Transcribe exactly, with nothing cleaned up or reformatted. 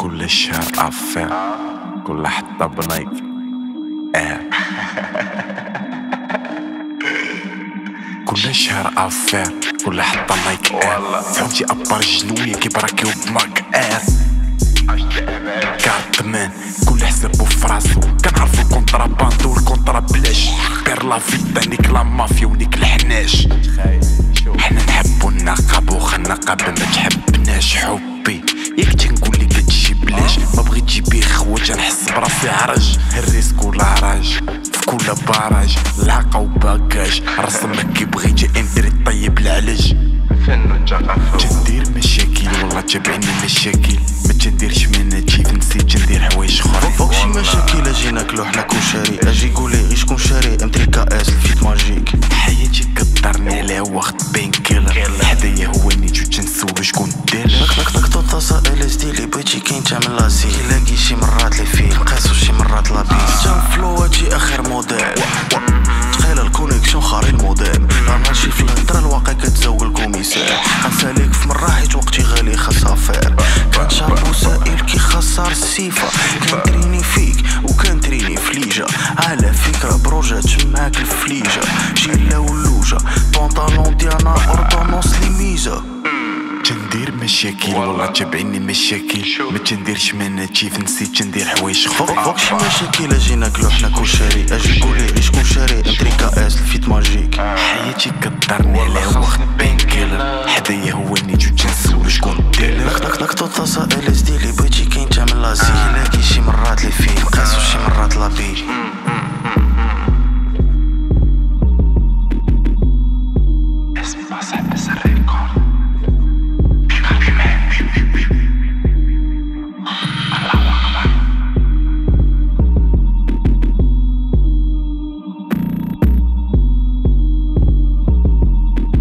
كل شهر افير كل حطة بنايك اه كل شهر افير كل حطة نايك اه فهمتي ابار جنوية كيبراكيو بماك اه كارت مان كل حسابو فراسو كنعرفو الكونطراباند والكونطرا بلاش بير لا فيتا نيك لا مافيا ونيك الحناش حنا نحبو النقاب وخا النقاب ما تحبناش حبي ياك تنقولي كتجي بلاش ما بغيت تجيبي خوات نحس براسي عرج الريسك ولا راج في كل باراج العاقة وباكاج راس ما كيبغي جا اندري طيب العلاج فن وثقافة تندير مشاكل والله تابعني مشاكل ما تنديرش مناتي نسيت تندير حوايج خرين فوق شي مشاكل اجي ناكلو حنا كوشاري اجي قولي غي شكون شاري ام تري كا اس الفيت ماجيك حياتي كضرني على وقت بين كيلر حدايا هو نيجو تنسولو شكون دير نك نك طوطاسا ال اس دي اللي بغيتي كاين تعمل لاسي لاقي شي مرات لي فيه نقاسو شي مرات لابيس جا فلو هادشي اخر موديل تخيل الكونيكسيون خاري الموديم راه ماشي في الهضره الواقع كتزوق الكوميسار غنساليك في مرة حيت وقتي غالي خاص افير كنشربو سائل كي خسر السيفه كنتريني فيك وكنتريني في ليجا على فكره بروجا تماك الفليجه جيله ولوجه بونطالون ديالنا اوردونونس لي ميزه تندير مشاكل والله تابعني مشاكل ما تنديرش مناتيف نسيت تندير حوايج فوق فوق شي مشاكل اجي ناكلو حنا كوشاري اجي قولي غي شكون شاري ام تري كا اس الفيت ماجيك حياتي كضرني على وقت بين كيلر حدايا هو نيجو تنسولو شكون دير نك نك طوطاسا ال اس دي اللي بغيتي كاين تعمل لاسي لاقي شي مرات لي فيه نقاسو شي مرات لابي